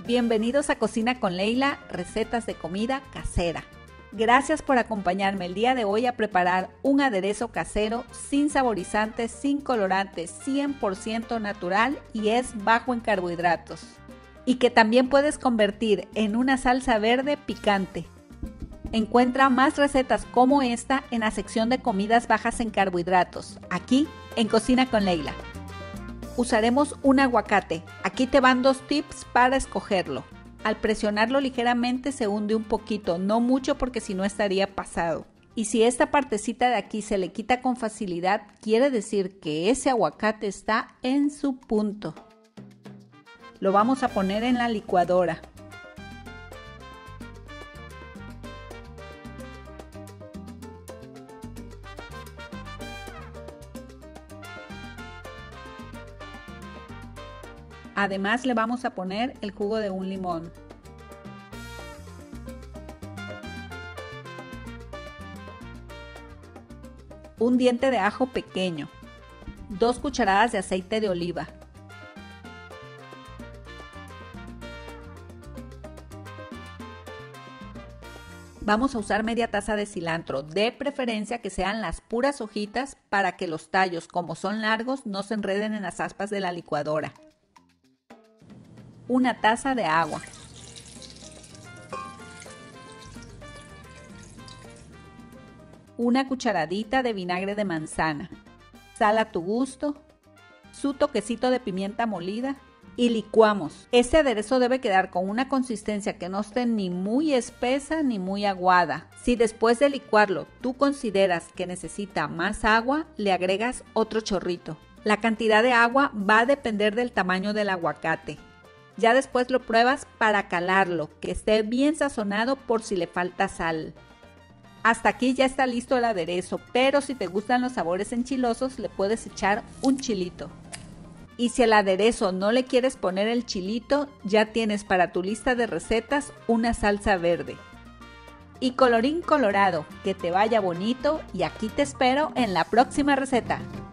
Bienvenidos a Cocina con Leila, recetas de comida casera. Gracias por acompañarme el día de hoy a preparar un aderezo casero sin saborizantes, sin colorantes, 100% natural y es bajo en carbohidratos. Y que también puedes convertir en una salsa verde picante. Encuentra más recetas como esta en la sección de comidas bajas en carbohidratos, aquí en Cocina con Leila. Usaremos un aguacate. Aquí te van 2 tips para escogerlo. Al presionarlo ligeramente se hunde un poquito, no mucho porque si no estaría pasado. Y si esta partecita de aquí se le quita con facilidad, quiere decir que ese aguacate está en su punto. Lo vamos a poner en la licuadora. Además le vamos a poner el jugo de un limón. Un diente de ajo pequeño. 2 cucharadas de aceite de oliva. Vamos a usar media taza de cilantro, de preferencia que sean las puras hojitas para que los tallos, como son largos, no se enreden en las aspas de la licuadora. Una taza de agua. Una cucharadita de vinagre de manzana. Sal a tu gusto. Su toquecito de pimienta molida. Y licuamos. Este aderezo debe quedar con una consistencia que no esté ni muy espesa ni muy aguada. Si después de licuarlo tú consideras que necesita más agua, le agregas otro chorrito. La cantidad de agua va a depender del tamaño del aguacate. Ya después lo pruebas para calarlo, que esté bien sazonado por si le falta sal. Hasta aquí ya está listo el aderezo, pero si te gustan los sabores enchilosos le puedes echar un chilito. Y si al aderezo no le quieres poner el chilito, ya tienes para tu lista de recetas una salsa verde. Y colorín colorado, que te vaya bonito y aquí te espero en la próxima receta.